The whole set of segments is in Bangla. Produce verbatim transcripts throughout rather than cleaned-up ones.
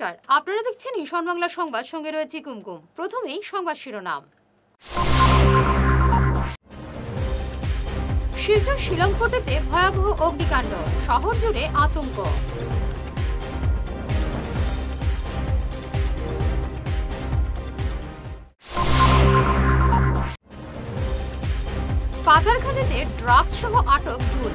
নমস্কার, আপনারা দেখছেন ঈশান বাংলা সংবাদ, সঙ্গে রয়েছে কুমকুম। প্রথমেই সংবাদ শিরোনাম। শিলচর শিলংপোর্টেতে ভয়াবহ অগ্নিকাণ্ড, শহর জুড়ে আতঙ্ক। পাতারখালীতে ড্রাগস সহ আটক দুই।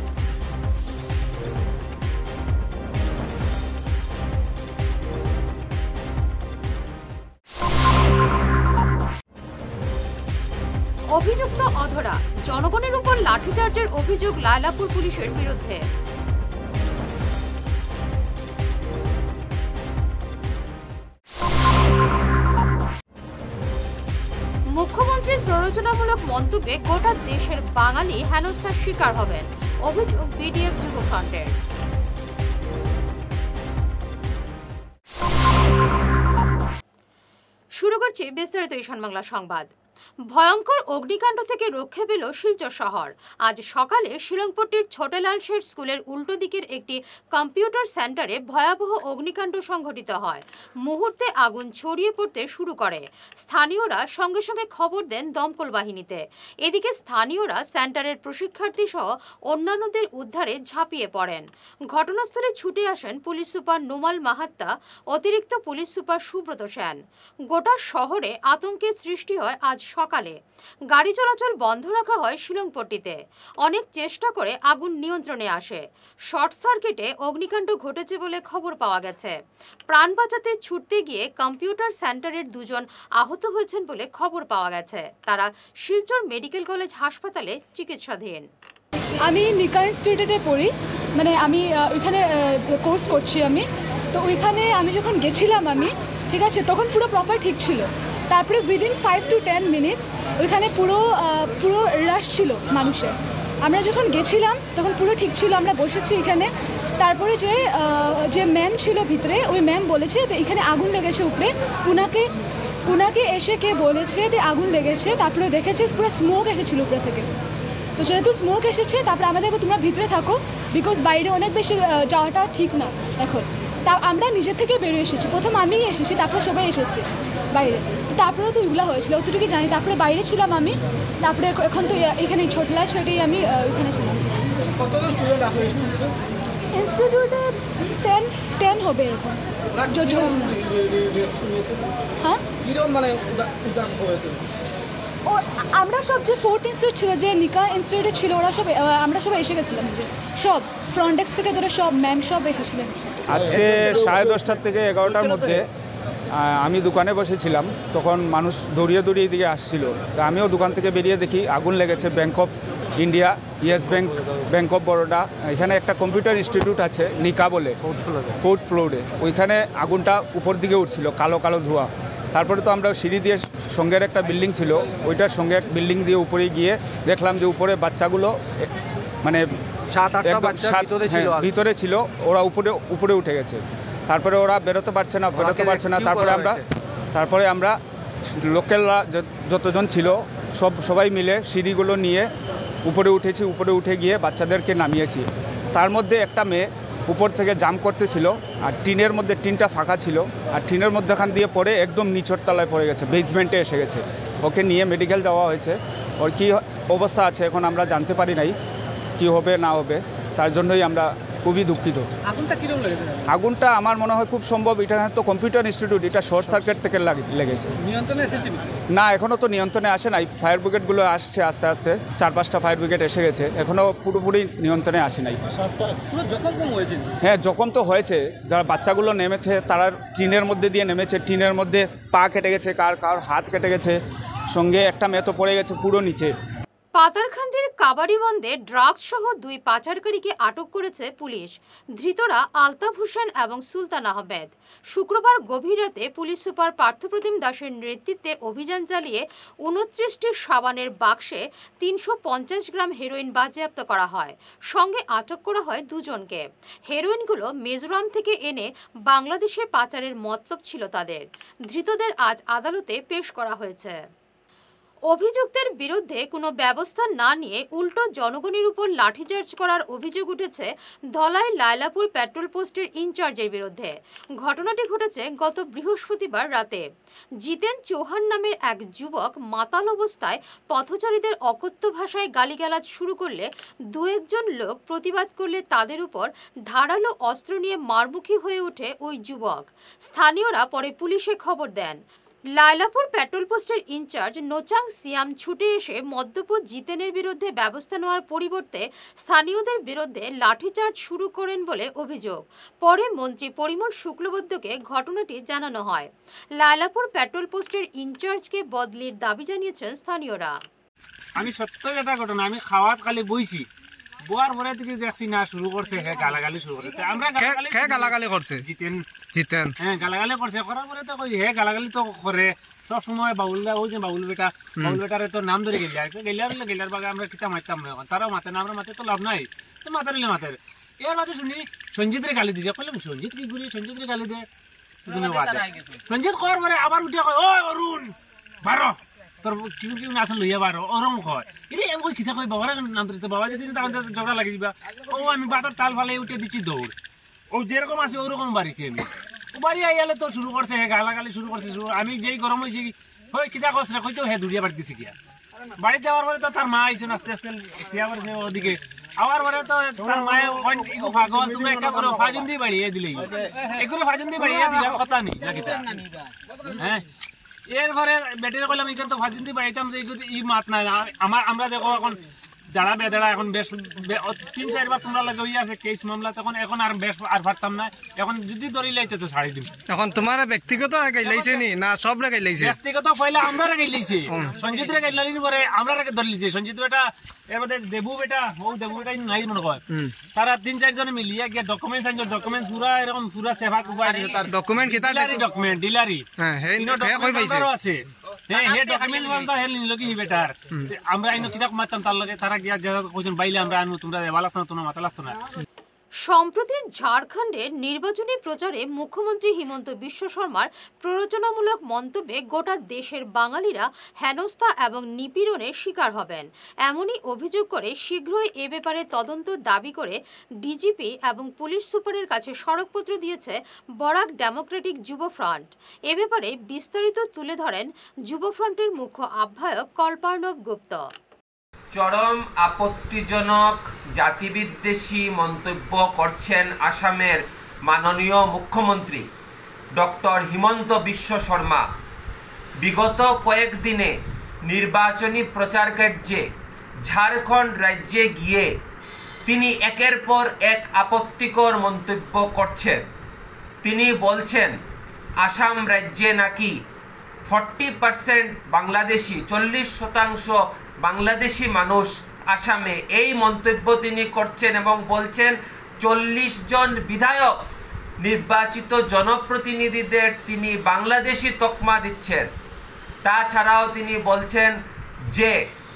অভিযুক্ত অধরা, জনগণের উপর লাঠিচার্জের অভিযোগ লায়লাপুর পুলিশের বিরুদ্ধে। মুখ্যমন্ত্রীর প্ররোচনামূলক মন্তব্যে গোটা দেশের বাঙালি হেনস্থার শিকার হবেন, অভিযোগ বিডিএফ যুবফ্রন্টের। শুরু করছি বিস্তারিত ঈশান বাংলা সংবাদ। ভয়ঙ্কর অগ্নিকাণ্ড থেকে রক্ষা পেল শিলচর শহর। আজ সকালে শিলংপট্টির ছোটলাল শেঠ স্কুলের উল্টো দিকের একটি কম্পিউটার সেন্টারে ভয়াবহ অগ্নিকাণ্ড সংঘটিত হয়। মুহূর্তে আগুন ছড়িয়ে পড়তে শুরু করে। স্থানীয়রা সঙ্গে সঙ্গে খবর দেন দমকল বাহিনীতে। এদিকে স্থানীয়রা সেন্টারের প্রশিক্ষার্থী সহ অন্যান্যদের উদ্ধারে ঝাঁপিয়ে পড়েন। ঘটনাস্থলে ছুটে আসেন পুলিশ সুপার নোমাল মাহাত্তা, অতিরিক্ত পুলিশ সুপার সুব্রত সেন। গোটা শহরে আতঙ্কের সৃষ্টি হয়। আজ সকালে গাড়ি চলাচল বন্ধ রাখা হয় শিলংপট্টিতে। অনেক চেষ্টা করে আগুন নিয়ন্ত্রণে আসে। শর্ট সার্কিটে অগ্নিকাণ্ড ঘটেছে বলে খবর পাওয়া গেছে। প্রাণ বাঁচাতে ছুটতে গিয়ে কম্পিউটার সেন্টারের দুজন আহত হয়েছেন বলে খবর পাওয়া গেছে। তারা শিলচর মেডিকেল কলেজ হাসপাতালে চিকিৎসাধীন। আমি নিকা ইনস্টিটিউটে পড়ি, মানে আমি ওইখানে কোর্স করছি আমি। তো ওইখানে আমি যখন গেছিলাম আমি, ঠিক আছে, তখন পুরো প্রপার ঠিক ছিল। তারপরে within five to ten minutes ওইখানে পুরো পুরো রাশ ছিল মানুষের। আমরা যখন গেছিলাম তখন পুরো ঠিক ছিল, আমরা বসেছি এখানে। তারপরে যে যে ম্যাম ছিল ভিতরে, ওই ম্যাম বলেছে যে এখানে আগুন লেগেছে উপরে। উনাকে উনাকে এসে কে বলেছে যে আগুন লেগেছে, তারপরে দেখেছে পুরো স্মোক এসেছিল উপরে থেকে। তো যেহেতু স্মোক এসেছে, তারপরে আমাদের তোমরা ভিতরে থাকো, বিকজ বাইরে অনেক বেশি যাওয়াটা ঠিক না এখন। তা আমরা নিজের থেকে বেরিয়ে এসেছি। প্রথম আমিই এসেছি, তারপরে সবাই এসেছি বাইরে। তারপরেও তো ওইগুলো হয়েছিল, অতটুকু জানি। তারপরে বাইরে ছিলাম আমি, তারপরে এখন তো এখানে ছোটলা সেটাই আমি ওইখানে ছিলাম। ইনস্টিটিউটে টেন টেন হবে এরকম। হ্যাঁ, ও আমরা সব যে ফোর্থ ইনস্টিটিউট ছিল, যে নিকা ইনস্টিটিউটে ছিল, ওরা সব আমরা সবাই এসে গেছিলাম। সব ফ্রন্ট ডেস্ক থেকে ধরে সব ম্যাম সব এসেছিলেন। আজকে সাড়ে দশটার থেকে এগারোটার মধ্যে আমি দোকানে বসেছিলাম, তখন মানুষ দৌড়িয়ে দৌড়িয়ে দিকে আসছিল। তা আমিও দোকান থেকে বেরিয়ে দেখি আগুন লেগেছে। Bank of India, Yes Bank, Bank of Baroda, এখানে একটা কম্পিউটার ইনস্টিটিউট আছে নিকা বলে, ফোর্থ ফ্লোরে ফোর্থ ফ্লোরে ওইখানে আগুনটা উপর দিকে উঠছিল, কালো কালো ধোঁয়া। তারপরে তো আমরা সিঁড়ি দিয়ে, সঙ্গের একটা বিল্ডিং ছিল, ওইটার সঙ্গে এক বিল্ডিং দিয়ে উপরে গিয়ে দেখলাম যে উপরে বাচ্চাগুলো মানে ভিতরে ছিল, ওরা উপরে উপরে উঠে গেছে। তারপরে ওরা বেরোতে পারছে না বেরোতে পারছে না তারপরে আমরা তারপরে আমরা লোকেলরা যতজন ছিল সব সবাই মিলে সিঁড়িগুলো নিয়ে উপরে উঠেছি। উপরে উঠে গিয়ে বাচ্চাদেরকে নামিয়েছি। তার মধ্যে একটা মেয়ে উপর থেকে জাম্প করতেছিল, আর টিনের মধ্যে টিনটা ফাঁকা ছিল, আর টিনের মধ্যেখান দিয়ে পড়ে একদম নিচের তলায় পড়ে গেছে, বেসমেন্টে এসে গেছে। ওকে নিয়ে মেডিকেল যাওয়া হয়েছে। ওর কী অবস্থা আছে এখন আমরা জানতে পারি নাই, কী হবে না হবে। তার জন্যই আমরা খুবই দুঃখিত। আগুনটা কীরকম লেগেছে? আগুনটা আমার মনে হয় খুব সম্ভব এটা তো কম্পিউটার ইনস্টিটিউট, এটা শর্ট সার্কিট থেকে লেগেছে। নিয়ন্ত্রণে এসেছে? না, এখনও তো নিয়ন্ত্রণে আসে নাই। ফায়ার ব্রিগেডগুলো আসছে আস্তে আস্তে, চার পাঁচটা ফায়ার ব্রিগেড এসে গেছে, এখনও পুরোপুরি নিয়ন্ত্রণে আসে নাই। হ্যাঁ, জখম তো হয়েছে। যারা বাচ্চাগুলো নেমেছে তারা টিনের মধ্যে দিয়ে নেমেছে, টিনের মধ্যে পা কেটে গেছে, কার কার হাত কেটে গেছে, সঙ্গে একটা মেয়ে তো পড়ে গেছে পুরো নিচে। পাতারখালীর কাবাডিবন্দে ড্রাগস সহ দুই পাচারকারীকে আটক করেছে পুলিশ। ধৃতরা আলতাফ হোসেন এবং সুলতান আহমেদ। শুক্রবার গভীর রাতে পুলিশ সুপার পার্থপ্রতিম দাসের নেতৃত্বে অভিযান চালিয়ে উনত্রিশটি সাবানের বাক্সে তিনশো পঞ্চাশ গ্রাম হেরোইন বাজেয়াপ্ত করা হয়। সঙ্গে আটক করা হয় দুজনকে। হেরোইনগুলো মিজোরাম থেকে এনে বাংলাদেশে পাচারের মতলব ছিল তাদের। ধৃতদের আজ আদালতে পেশ করা হয়েছে। অভিযুক্তের বিরুদ্ধে কোনো ব্যবস্থা না নিয়ে উল্টো জনগণের উপর লাঠিচার্জ করার অভিযোগ উঠেছে ধলাই লায়লাপুর পেট্রোল পোস্টের ইনচার্জের বিরুদ্ধে। ঘটনাটি ঘটেছে গত বৃহস্পতিবার রাতে। জিতেন চৌহান নামের এক যুবক মাতাল অবস্থায় পথচারীদের অকথ্য ভাষায় গালিগালাজ শুরু করলে দু একজন লোক প্রতিবাদ করলে তাদের উপর ধারালো অস্ত্র নিয়ে মারমুখী হয়ে ওঠে ওই যুবক। স্থানীয়রা পরে পুলিশে খবর দেন। লায়লাপুর পেট্রোল পোস্টের ইনচার্জ নোচাং সিয়াম ছুটে এসে মদ্যপ জিতেনের বিরুদ্ধে ব্যবস্থা নেওয়ার পরিবর্তে স্থানীয়দের বিরুদ্ধে লাঠিচার্জ শুরু করেন বলে অভিযোগ। পরে মন্ত্রী পরিমল শুক্লবৈদ্যকে ঘটনাটি জানানো হয়। লায়লাপুর পেট্রোল পোস্টের ইনচার্জকে বদলির দাবি জানিয়েছেন স্থানীয়রা। আমি সত্য এটা ঘটনা, আমি খাওয়াত খালি বইছি, বোয়ার পরে থেকে দেখছি না শুরু করছে, হে গালাগালি শুরু করছে। আমরা গালাগালি করছে জিতেন জিতেন হ্যাঁ গালাগালি করছে, করার পরে তো কই হে গালাগালি তো করে সব সময় বাবুল ওই যে বাবুল বেটা বাবুল বেটারে তো নাম ধরে গেলে গেলিয়ার গেলিয়ার বাগে আমরা কিতা মারতাম না, এখন তারাও মাতে না, আমরা মাতে তো লাভ নাই, তো মাতারিলে মাতের। এর মাঝে শুনি সঞ্জিতের গালি দিছে, কইলাম সঞ্জিত কি ঘুরি, সঞ্জিতের গালি দে সঞ্জিত করার পরে আবার উঠে কয় ও অরুণ বারো তোর কিউ কিউ নাচ লইয়া বারো ওরম কয়। এটা এমন খিতা কই বাবার নাম ধরতে, বাবা যদি তখন ঝগড়া লাগি দিবা, ও আমি বাটার তাল ফালে উঠে দিচ্ছি দৌড়, ও যেরকম আছে ওরকম বাড়িছি আমি। ও বাড়ি আইয়ালে তো শুরু করছে হে গালাগালি শুরু করছে, আমি যেই গরম হয়েছি ওই কিতা করছে কইতো হে দূরিয়া বাড়ি দিছি গিয়া। বাড়ি যাওয়ার পরে তো তার মা আইছে আস্তে আস্তে ওদিকে আবার পরে তো তার মায়ে ইগো পাগল তুমি একটা করে ফাজুন দিয়ে বাড়িয়ে দিলে এগুলো ফাজুন দিয়ে বাড়িয়ে দিলে কথা নেই লাগিটা। হ্যাঁ এরপরে বেটিরে কইলাম এখানে তো ফাজুন দিয়ে বাড়িতাম যে ই মাত নাই আমার, আমরা দেখো এখন যারা বেদারা এখন বেশ তিন চারবার তোমরা লাগে হইয়া আছে কেস মামলা, তখন এখন আর বেশ আর পারতাম না, এখন যদি ধরি লাইছে তো ছাড়ি দিম। এখন তোমার ব্যক্তিগত গাইলাইছে নি না সব রে গাইলাইছে? ব্যক্তিগত পয়লা আমরা রে গাইলাইছে, সঞ্জিত রে গাইলাইনি পরে আমরা রে ধরলিছে। সঞ্জিত বেটা এর মধ্যে দেবু বেটা ও দেবু বেটা নাই মনে কয়, তারা তিন চারজনে মিলিয়ে গিয়ে ডকুমেন্টস আনছে, ডকুমেন্টস পুরা এরকম পুরা সেভা কুবাই দিছে। তার ডকুমেন্ট কি তার ডকুমেন্ট ডিলারি হ্যাঁ হে কই পাইছে আছে হ্যাঁ হে ডকুমেন্ট বন্ধ হে নিল কি বেটার। আমরা আইনো কিতাব মারতাম তার লগে, তারা গিয়া কইছেন বাইলে আমরা আনবো, তোমরা ভালো লাগতো না, তোমরা মাথা লাগতো না। সম্প্রতি ঝাড়খণ্ডের নির্বাচনী প্রচারে মুখ্যমন্ত্রী হিমন্ত বিশ্ব শর্মার প্ররোচনামূলক মন্তব্যে গোটা দেশের বাঙালিরা হেনস্থা এবং নিপীড়নের শিকার হবেন, এমনই অভিযোগ করে শীঘ্রই এ ব্যাপারে তদন্ত দাবি করে ডিজিপি এবং পুলিশ সুপারের কাছে স্মারকপত্র দিয়েছে বরাক ডেমোক্রেটিক যুব ফ্রন্ট। এ ব্যাপারে বিস্তারিত তুলে ধরেন যুব ফ্রন্টের মুখ্য আহ্বায়ক কল্পার্ণব গুপ্ত। চরম আপত্তিজনক জাতিবিদ্বেষী মন্তব্য করছেন আসামের মাননীয় মুখ্যমন্ত্রী ডক্টর হিমন্ত বিশ্ব শর্মা। বিগত কয়েকদিনে নির্বাচনী প্রচার কার্যে ঝাড়খণ্ড রাজ্যে গিয়ে তিনি একের পর এক আপত্তিকর মন্তব্য করছেন। তিনি বলছেন আসাম রাজ্যে নাকি ফর্টি পার্সেন্ট বাংলাদেশি, চল্লিশ শতাংশ বাংলাদেশি মানুষ আসামে। এই মন্তব্য তিনি করছেন এবং বলছেন চল্লিশ জন বিধায়ক নির্বাচিত জনপ্রতিনিধিদের তিনি বাংলাদেশি তকমা দিচ্ছেন। তাছাড়াও তিনি বলছেন যে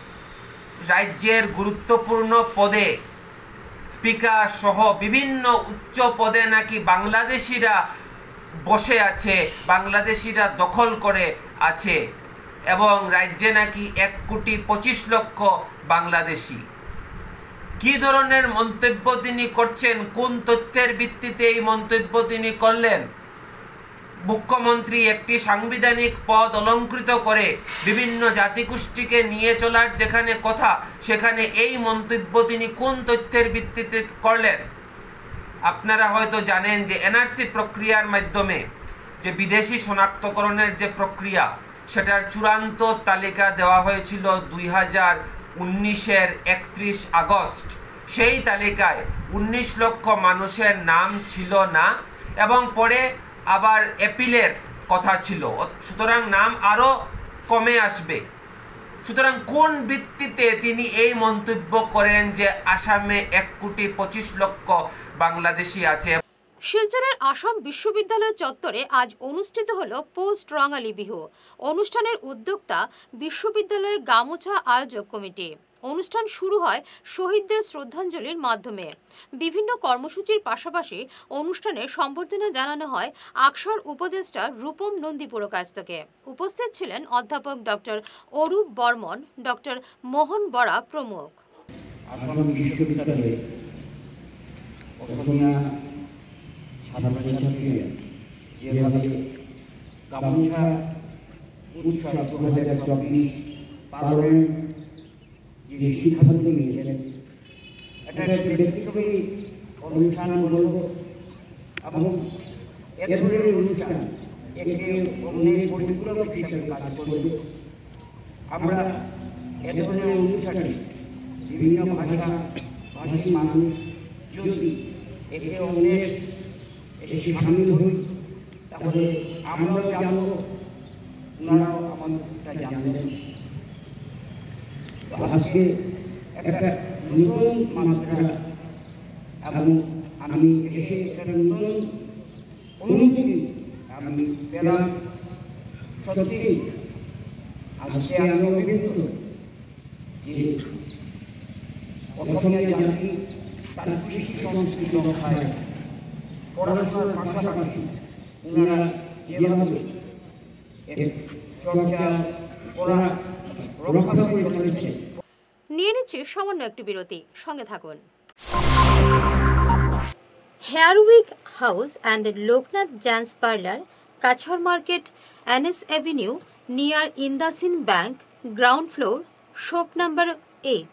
রাজ্যের গুরুত্বপূর্ণ পদে স্পিকার সহ বিভিন্ন উচ্চ পদে নাকি বাংলাদেশিরা বসে আছে, বাংলাদেশিরা দখল করে আছে এবং রাজ্যে নাকি এক কোটি পঁচিশ লক্ষ বাংলাদেশি। কি ধরনের মন্তব্য তিনি করছেন, কোন তথ্যের ভিত্তিতে এই মন্তব্য তিনি করলেন? মুখ্যমন্ত্রী একটি সাংবিধানিক পদ অলংকৃত করে বিভিন্ন জাতিগোষ্ঠীকে নিয়ে চলার যেখানে কথা, সেখানে এই মন্তব্য তিনি কোন তথ্যের ভিত্তিতে করলেন? আপনারা হয়তো জানেন যে এনআরসি প্রক্রিয়ার মাধ্যমে যে বিদেশি শনাক্তকরণের যে প্রক্রিয়া, সেটার চূড়ান্ত তালিকা দেওয়া হয়েছিল দুই হাজার উনিশের একত্রিশ আগস্ট। সেই তালিকায় উনিশ লক্ষ মানুষের নাম ছিল না এবং পরে আবার অ্যাপিলের কথা ছিল, সুতরাং নাম আরও কমে আসবে। সুতরাং কোন ভিত্তিতে তিনি এই মন্তব্য করেন যে আসামে এক কোটি পঁচিশ লক্ষ বাংলাদেশি আছে? শিলচরের আসাম বিশ্ববিদ্যালয় চত্বরে আজ অনুষ্ঠিত হল পোস্ট রঙালী বিহু। অনুষ্ঠানের উদ্যোক্তা বিশ্ববিদ্যালয় গামোছা আয়োজক কমিটি। অনুষ্ঠান শুরু হয় শহীদদের শ্রদ্ধাঞ্জলির মাধ্যমে। বিভিন্ন কর্মসূচির পাশাপাশি অনুষ্ঠানে সম্বর্ধনা জানানো হয় আকসর উপদেষ্টা রূপম নন্দী পুরকায়স্থকে। উপস্থিত ছিলেন অধ্যাপক ডক্টর অরূপ বর্মন, ডক্টর মোহন বরা প্রমুখ। আসাম বিশ্ববিদ্যালয়ে অসমীয়া ছাত্রছাত্রীরা যেভাবে গামছা উৎসব দু হাজার চব্বিশ পালনের যে সিদ্ধান্ত নিয়েছেন, এটা একটি ব্যক্তিগতই অনুষ্ঠান বলব এবং এ ধরনের অনুষ্ঠান একে অন্যের পরিপূরক হিসেবে কাজ করবে। আমরা এ ধরনের অনুষ্ঠানে বিভিন্ন ভাষা ভাষী মানুষ যদি একে অন্যের এসে সামিল হই, তাহলে আমরাও জানব, ওনারাও আমাদেরটা জানবেন। আজকে একটা নতুন মাত্রা এবং আমি এসে একটা নতুন অনুভূতি আমি পেলাম। সত্যি আজকে আমি অভিভূত যে অসমীয়া জাতি তার কৃষি সংস্কৃতি রক্ষায় পড়াশোনার পাশাপাশি ওনারা যেভাবে চর্চা পড়া রক্ষা করে চলেছে। নিয়ে নিচ্ছে সামান্য একটি বিরতি, সঙ্গে থাকুন। Hair week house and Loknath gents parlour, Cachar market, NS avenue, near IndusInd bank, ground floor, shop number eight.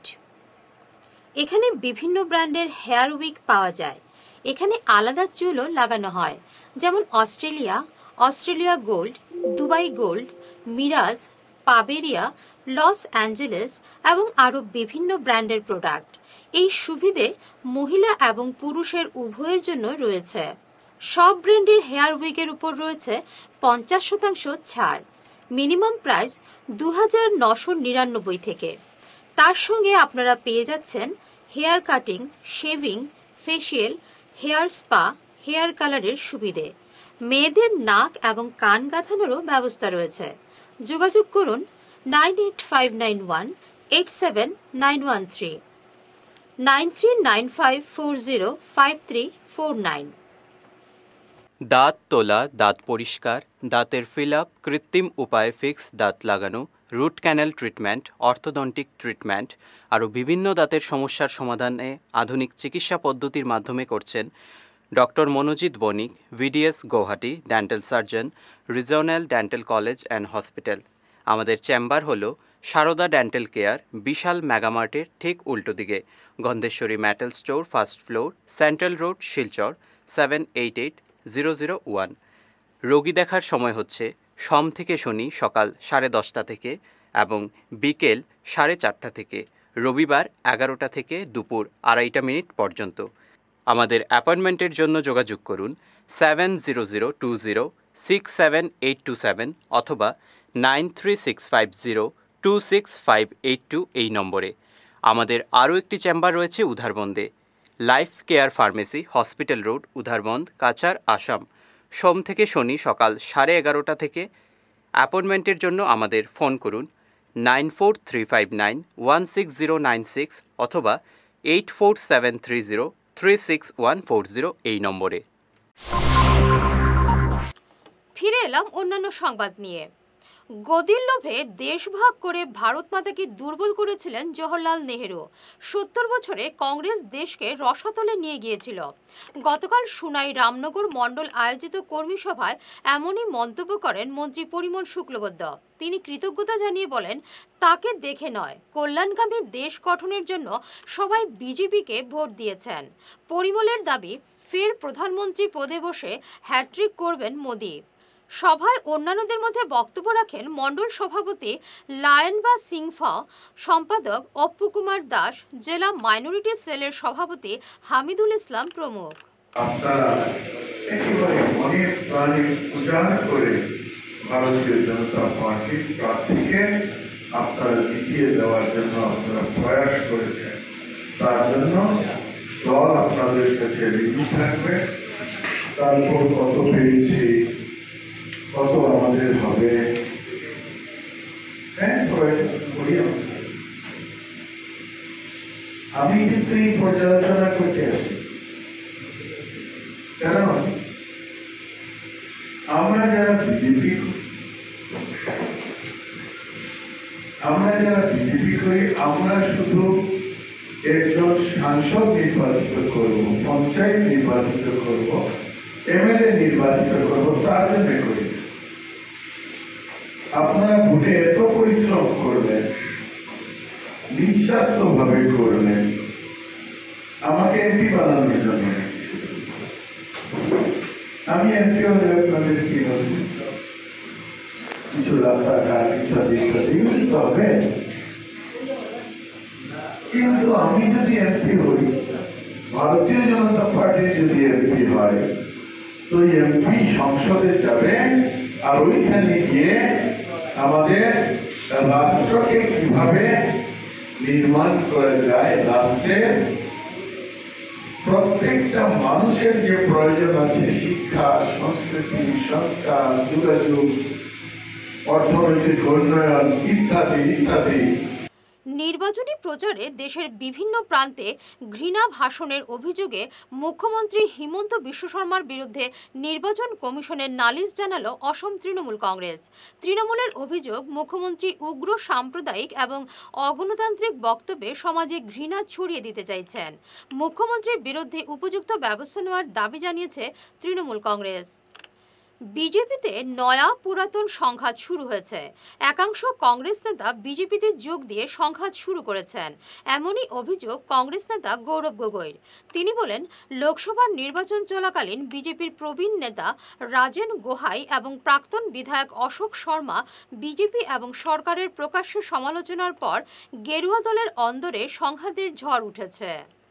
এখানে বিভিন্ন ব্র্যান্ডের হেয়ার উইক পাওয়া যায়। এখানে আলাদা চুলও লাগানো হয়, যেমন Australia, Australia gold, Dubai gold, Mirage, পাবেরিয়া, লস অ্যাঞ্জেলেস এবং আরও বিভিন্ন ব্র্যান্ডের প্রোডাক্ট। এই সুবিধে মহিলা এবং পুরুষের উভয়ের জন্য রয়েছে। সব ব্র্যান্ডের হেয়ার উইকের উপর রয়েছে পঞ্চাশ শতাংশ ছাড়। মিনিমাম প্রাইস দু হাজার নশো নিরানব্বই থেকে। তার সঙ্গে আপনারা পেয়ে যাচ্ছেন hair cutting, shaving, facial, hair spa, hair কালারের সুবিধে। মেয়েদের নাক এবং কান গাঁথানোরও ব্যবস্থা রয়েছে। যোগাযোগ করুন nine eight five nine one eight seven nine one three, nine three nine five four zero five three four nine. দাঁত তোলা, দাঁত পরিষ্কার, দাঁতের ফিল আপ, কৃত্রিম উপায়ে ফিক্স দাঁত লাগানো, root canal treatment, orthodontic treatment, আরও বিভিন্ন দাঁতের সমস্যার সমাধানে আধুনিক চিকিৎসা পদ্ধতির মাধ্যমে করছেন doctor Monojit Banik, BDS Gauhati, dental surgeon, regional dental college and hospital. আমাদের চেম্বার হল সারদা ডেন্টাল কেয়ার, বিশাল মেগামার্টের ঠিক উল্টো দিকে, Gandheshwari metal store, first floor, central road, Silchar, seven eight eight zero zero one. রোগী দেখার সময় হচ্ছে সোম থেকে শনি সকাল সাড়ে দশটা থেকে এবং বিকেল সাড়ে চারটা থেকে, রবিবার এগারোটা থেকে দুপুর আড়াইটা মিনিট পর্যন্ত। আমাদের অ্যাপয়েন্টমেন্টের জন্য যোগাযোগ করুন seven zero zero two zero six seven eight two seven অথবা nine three six five zero two six five eight two এই নম্বরে। আমাদের আরও একটি চেম্বার রয়েছে উধারবন্দে, life care pharmacy, hospital road, Udharbond, Cachar, Assam. সোম থেকে শনি সকাল সাড়ে এগারোটা থেকে। অ্যাপয়েন্টমেন্টের জন্য আমাদের ফোন করুন nine four three five nine one six zero nine six অথবা eight four seven three zero three six one four zero এই নম্বরে। ফিরে এলাম অন্যান্য সংবাদ নিয়ে। গদির লোভে দেশ ভাগ করে ভারত মাতাকে দুর্বল করেছিলেন জওহরলাল নেহেরু। সত্তর বছরে কংগ্রেস দেশকে রসাতলে নিয়ে গিয়েছিল। গতকাল সুনাই রামনগর মণ্ডল আয়োজিত কর্মী সভায় এমনই মন্তব্য করেন মন্ত্রী পরিমল শুক্লবৈদ্য। তিনি কৃতজ্ঞতা জানিয়ে বলেন, তাকে দেখে নয়, কল্যাণকামী দেশ গঠনের জন্য সবাই বিজেপিকে ভোট দিয়েছেন। পরিমলের দাবি, ফের প্রধানমন্ত্রী পদে বসে হ্যাট্রিক করবেন মোদি। সভায় অন্যান্যদের মধ্যে বক্তব্য রাখেন মণ্ডল সভাপতি লায়নবা সিংফা, সম্পাদক অপ্পু কুমার দাস, জেলা মাইনরিটি সেলের সভাপতি হামিদুল ইসলাম প্রমুখ। আপনারা একেবারে অনেক প্রাণী উজাড় করে ভারতীয় জনতা পার্টির প্রার্থীকে আপনারা জিতিয়ে দেওয়ার জন্য আপনারা প্রয়াস করেছেন। তার জন্য দল আপনাদের কাছে ঋণী থাকবে। তারপর কত পেয়েছি, কত আমাদের হবে, হ্যাঁ আমি কিন্তু এই পর্যালোচনা করতে আসি, কারণ আমরা যারা বিজেপি আমরা যারা বিজেপি করি, আমরা শুধু একজন সাংসদ নির্বাচিত করব, পঞ্চায়েত নির্বাচিত করব, এমএলএ নির্বাচিত করব, তার জন্য করি। আপনারা ভোটে এত পরিশ্রম করলেন, নিঃস্বার্থ ভাবে করলেন আমাকে এমপি বানানোর জন্য। আমি এমপি হলে আপনাদের কি হবে, কিছু রাস্তাঘাট ইত্যাদি ইত্যাদি তো হবে, কিন্তু আমি যদি এমপি হই, ভারতীয় জনতা পার্টির যদি এমপি হয়, তো এমপি সংসদে যাবে আর ওইখানে গিয়ে আমাদের রাষ্ট্রকে কিভাবে নির্মাণ করা যায়, রাষ্ট্রের প্রত্যেকটা মানুষের যে প্রয়োজন আছে, শিক্ষা, সংস্কৃতি, সংস্কার, যোগাযোগ, অর্থনৈতিক উন্নয়ন ইত্যাদি ইত্যাদি। নির্বাচনী প্রচারে দেশের বিভিন্ন প্রান্তে ঘৃণা ভাষণের অভিযোগে মুখ্যমন্ত্রী হিমন্ত বিশ্ব শর্মার বিরুদ্ধে নির্বাচন কমিশনের নালিশ জানালো অসম তৃণমূল কংগ্রেস। তৃণমূলের অভিযোগ, মুখ্যমন্ত্রী উগ্র সাম্প্রদায়িক এবং অগণতান্ত্রিক বক্তব্যে সমাজে ঘৃণা ছড়িয়ে দিতে চাইছেন। মুখ্যমন্ত্রীর বিরুদ্ধে উপযুক্ত ব্যবস্থা নেওয়ার দাবি জানিয়েছে তৃণমূল কংগ্রেস। বিজেপিতে নয়া পুরাতন সংঘাত শুরু হয়েছে। একাংশ কংগ্রেস নেতা বিজেপিতে যোগ দিয়ে সংঘাত শুরু করেছেন, এমনই অভিযোগ কংগ্রেস নেতা গৌরব গগৈর। তিনি বলেন, লোকসভার নির্বাচন চলাকালীন বিজেপির প্রবীণ নেতা রাজেন গোহাই এবং প্রাক্তন বিধায়ক অশোক শর্মা বিজেপি এবং সরকারের প্রকাশ্য সমালোচনার পর গেরুয়া দলের অন্দরে সংঘাতের ঝড় উঠেছে।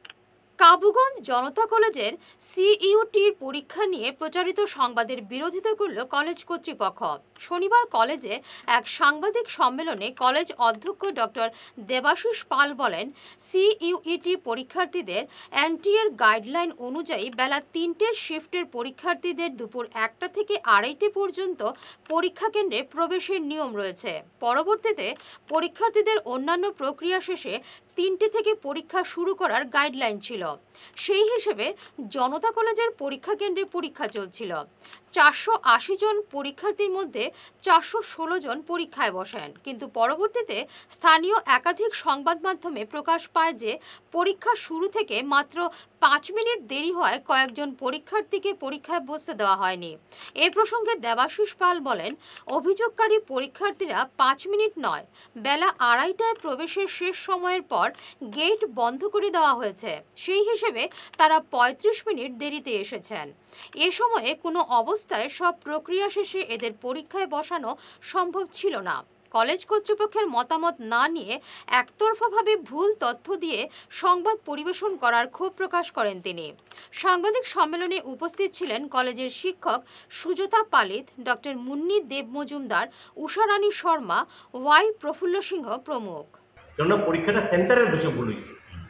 কাবুগঞ্জ জনতা কলেজের সিইউটির পরীক্ষা নিয়ে প্রচারিত সংবাদের বিরোধিতা করল কলেজ কর্তৃপক্ষ। শনিবার কলেজে এক সাংবাদিক সম্মেলনে কলেজ অধ্যক্ষ ডক্টর দেবাশিস পাল বলেন, সিইউটি পরীক্ষার্থীদের এনটিএর গাইডলাইন অনুযায়ী বেলা তিনটের শিফটের পরীক্ষার্থীদের দুপুর একটা থেকে আড়াইটে পর্যন্ত পরীক্ষা কেন্দ্রে প্রবেশের নিয়ম রয়েছে। পরবর্তীতে পরীক্ষার্থীদের অন্যান্য প্রক্রিয়া শেষে তিনটে থেকে পরীক্ষা শুরু করার গাইডলাইন ছিল। সেই হিসেবে জনতা কলেজের পরীক্ষা কেন্দ্রে পরীক্ষা চলছিল। চারশো আশি জন পরীক্ষার্থীর মধ্যে চারশো ষোলো জন পরীক্ষায় বসেন, কিন্তু পরবর্তীতে স্থানীয় একাধিক সংবাদ মাধ্যমে প্রকাশ পায় যে পরীক্ষা শুরু থেকে মাত্র পাঁচ মিনিট দেরি হয় কয়েকজন পরীক্ষার্থীকে পরীক্ষায় বসতে দেওয়া হয়নি। এ প্রসঙ্গে দেবাশিস পাল বলেন, অভিযোগকারী পরীক্ষার্থীরা পাঁচ মিনিট নয়, বেলা আড়াইটায় প্রবেশের শেষ সময়ের পর গেট বন্ধ করে দেওয়া হয়েছে। সেই হিসেবে তারা পঁয়ত্রিশ মিনিট দেরিতে এসেছেন। এ সময়ে কোনো অবস্থায় সব প্রক্রিয়া শেষে এদের পরীক্ষায় বসানো সম্ভব ছিল না। কলেজ কর্তৃপক্ষের মতামত না নিয়ে একতরফাভাবে ভুল তথ্য দিয়ে সংবাদ পরিবেশন করার ক্ষোভ প্রকাশ করেন তিনি। সাংবাদিক সম্মেলনে উপস্থিত ছিলেন কলেজের শিক্ষক সুজাতা পালিত, ডক্টর মুন্নি দেব মজুমদার, উষারানী শর্মা, ওয়াই প্রফুল্ল সিংহ প্রমুখ। কেননা পরীক্ষাটা সেন্টারের দোষে ভুল হয়েছে,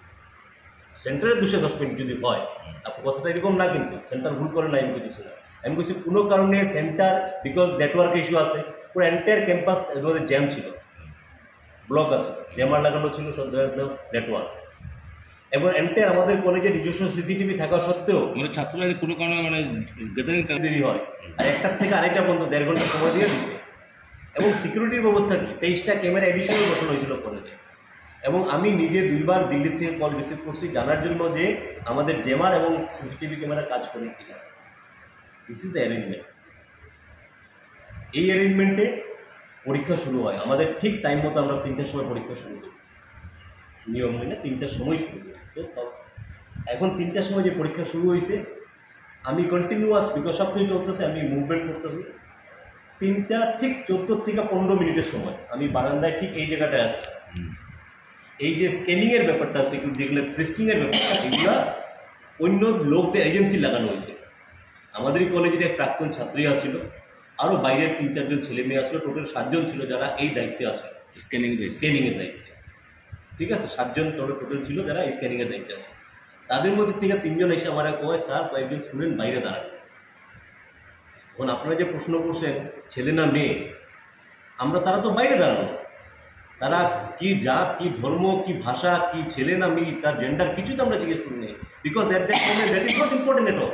সেন্টারের দোষে দশ মিনিট যদি হয়, আপনার কথাটা এরকম না, কিন্তু সেন্টার ভুল করে না আমি বলতেছি না। আমি বলছি কোনো কারণে সেন্টার বিকজ নেটওয়ার্ক ইস্যু আছে, পুরো এন্টায়ার ক্যাম্পাস এর জ্যাম ছিল, ব্লক আছে, জ্যামার লাগানো ছিল সব নেটওয়ার্ক, এবং এন্টায়ার আমাদের কলেজে নিজস্ব সিসিটিভি থাকা সত্ত্বেও মানে ছাত্ররা কোনো কারণে মানে গ্যাদারিং দেরি হয়, আর একটার থেকে আড়াইটা পর্যন্ত দেড় ঘন্টা সময় দিয়ে দিচ্ছে। এবং সিকিউরিটির ব্যবস্থা কি, তেইশটা ক্যামেরা এডিশনাল বসানো হয়েছিল কলেজে, এবং আমি নিজে দুইবার দিল্লি থেকে কল রিসিভ করছি জানার জন্য যে আমাদের জেমার এবং সিসিটিভি ক্যামেরা কাজ করে কিনা। This is the arrangement. এই অ্যারেঞ্জমেন্টে পরীক্ষা শুরু হয় আমাদের ঠিক টাইম মতো, আমরা তিনটার সময় পরীক্ষা শুরু করি, নিয়ম মেনে তিনটার সময় শুরু করি। সো এখন তিনটার সময় যে পরীক্ষা শুরু হয়েছে, আমি কন্টিনিউয়াস বিকজ সব কিছু চলতেছে, আমি মুভমেন্ট করতেছি। তিনটা ঠিক চোদ্দো থেকে পনেরো মিনিটের সময় আমি বারান্দায় ঠিক এই জায়গাটায় আছি। এই যে স্ক্যানিংয়ের ব্যাপারটা আছে, যেগুলো ফ্রিস্কিংয়ের ব্যাপারটা, এগুলো অন্য লোকদের এজেন্সি লাগানো হয়েছে। আমাদেরই কলেজের এক প্রাক্তন ছাত্রী আসছিল, আরও বাইরের তিন চারজন ছেলে মেয়ে আসলো, টোটাল সাতজন ছিল যারা এই দায়িত্বে আসে, স্ক্যানিং স্ক্যানিংয়ের দায়িত্বে। ঠিক আছে, সাতজন টোটাল ছিল যারা স্ক্যানিংয়ের দায়িত্বে আসে। তাদের মধ্যে থেকে তিনজন এসে আমার কয়, স্যার কয়েকজন স্টুডেন্ট বাইরে দাঁড়ায়। এখন আপনারা যে প্রশ্ন করছেন ছেলে না মেয়ে, আমরা তারা তো বাইরে দাঁড়ানো, তারা কি জাত, কি ধর্ম, কি ভাষা, কি ছেলে না মেয়ে, তার জেন্ডার কিছুই তো আমরা জিজ্ঞেস করি নাই, because that that moment that is not important at all.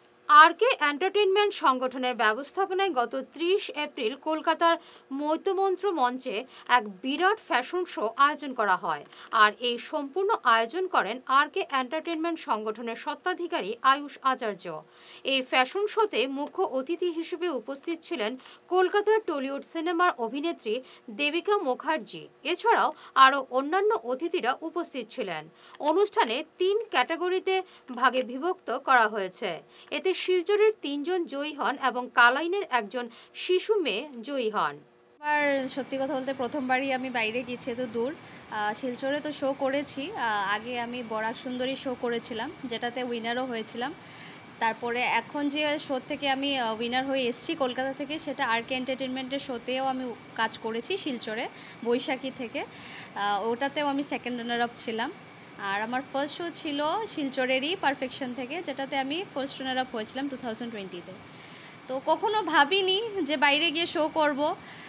R K entertainment সংগঠনের ব্যবস্থাপনায় গত ত্রিশ এপ্রিল কলকাতার মৈত্রমন্ত্র মঞ্চে এক বিরাট ফ্যাশন শো আয়োজন করা হয়। আর এই সম্পূর্ণ আয়োজন করেন আর কে এন্টারটেইনমেন্ট সংগঠনের স্বত্বাধিকারী আয়ুষ আচার্য। এই ফ্যাশন শোতে মুখ্য অতিথি হিসেবে উপস্থিত ছিলেন কলকাতার টলিউড সিনেমার অভিনেত্রী দেবিকা মুখার্জি। এছাড়াও আরও অন্যান্য অতিথিরা উপস্থিত ছিলেন। অনুষ্ঠানে তিন ক্যাটাগরিতে ভাগে বিভক্ত করা হয়েছে। এতে শিলচরের তিনজন জয়ী হন এবং কালাইনের একজন শিশু মেয়ে জয়ী হন। আমার সত্যি কথা বলতে প্রথমবারই আমি বাইরে গেছি, এত দূর। শিলচরে তো শো করেছি, আগে আমি বরাক সুন্দরী শো করেছিলাম, যেটাতে উইনারও হয়েছিলাম। তারপরে এখন যে শো থেকে আমি উইনার হয়ে এসেছি কলকাতা থেকে, সেটা আর কে এন্টারটেনমেন্টের শোতেও আমি কাজ করেছি শিলচরে, বৈশাখী থেকে। ওটাতেও আমি সেকেন্ড রানার আপ ছিলাম। আর আমার ফার্স্ট শো ছিল শিলচরেরই পারফেকশন থেকে, যেটাতে আমি ফার্স্ট রানার আপ হয়েছিলাম টু থাউজেন্ড টোয়েন্টিতে। তো কখনো ভাবিনি যে বাইরে গিয়ে শো করব।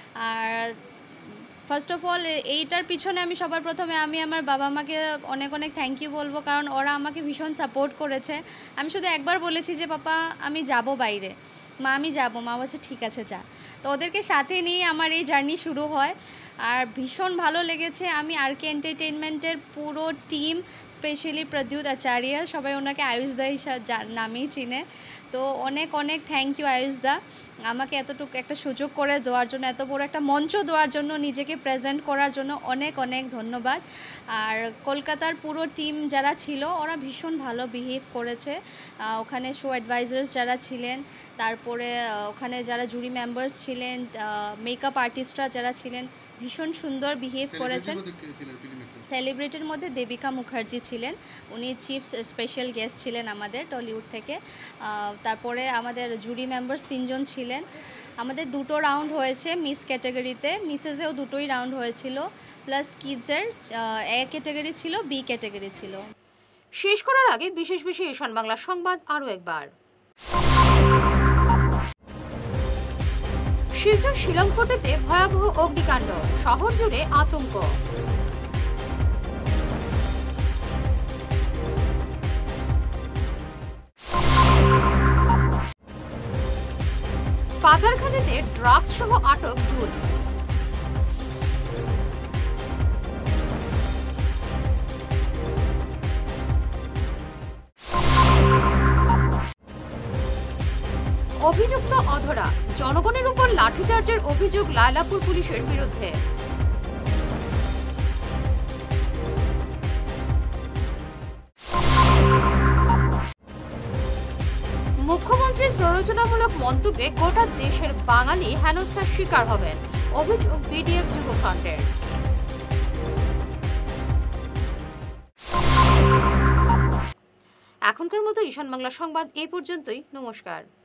আর ফার্স্ট অফ অল এইটার পিছনে আমি সবার প্রথমে আমি আমার বাবা মাকে অনেক অনেক থ্যাংক ইউ বলবো, কারণ ওরা আমাকে ভীষণ সাপোর্ট করেছে। আমি শুধু একবার বলেছি যে পাপা আমি যাব বাইরে, মা আমি যাব, মা বলছে ঠিক আছে যা। তো ওদেরকে সাথে নিয়ে আমার এই জার্নি শুরু হয়। আর ভীষণ ভালো লেগেছে। আমি আর কে এন্টারটেইনমেন্টের পুরো টিম, স্পেশালি প্রদ্যুৎ আচার্য, সবাই ওনাকে আয়ুষদা হিসাবে নামেই চিনে। তো অনেক অনেক থ্যাংক ইউ আয়ুষদা, আমাকে এতটুকু একটা সুযোগ করে দেওয়ার জন্য, এত বড় একটা মঞ্চ দেওয়ার জন্য, নিজেকে প্রেজেন্ট করার জন্য অনেক অনেক ধন্যবাদ। আর কলকাতার পুরো টিম যারা ছিল ওরা ভীষণ ভালো বিহেভ করেছে। ওখানে শো অ্যাডভাইজার্স যারা ছিলেন, তারপরে ওখানে যারা জুরি মেম্বার্স ছিলেন, মেকআপ আর্টিস্টরা যারা ছিলেন, ভীষণ সুন্দর বিহেভ করেছেন। সেলিব্রিটির মধ্যে দেবিকা মুখার্জি ছিলেন, উনি চিফ স্পেশাল গেস্ট ছিলেন আমাদের টলিউড থেকে। তারপরে আমাদের জুরি মেম্বার্স তিনজন ছিলেন। আমাদের দুটো রাউন্ড হয়েছে মিস ক্যাটাগরিতে, মিসেসেও দুটোই রাউন্ড হয়েছিল, প্লাস কিডসের এ ক্যাটাগরি ছিল, বি ক্যাটাগরি ছিল। শেষ করার আগে বিশেষ বিশেষ ঈশান বাংলা সংবাদ আরও একবার। শিলচর শিলংপোর্টেতে ভয়াবহ অগ্নিকাণ্ড, শহর জুড়ে আতঙ্ক। পাতারখালীতে ড্রাগস সহ আটক দুই। অভিযুক্ত অধরা, জনগণের উপর লাঠিচার্জের অভিযোগ লায়লাপুর পুলিশের বিরুদ্ধে। মুখ্যমন্ত্রীর প্ররোচনামূলক মন্তব্যে গোটা দেশের বাঙালি হেনস্থার শিকার হবেন, অভিযোগ বিডিএফ যুবফ্রন্টের। এখনকার মতো ঈশান বাংলা সংবাদ এই পর্যন্তই। নমস্কার।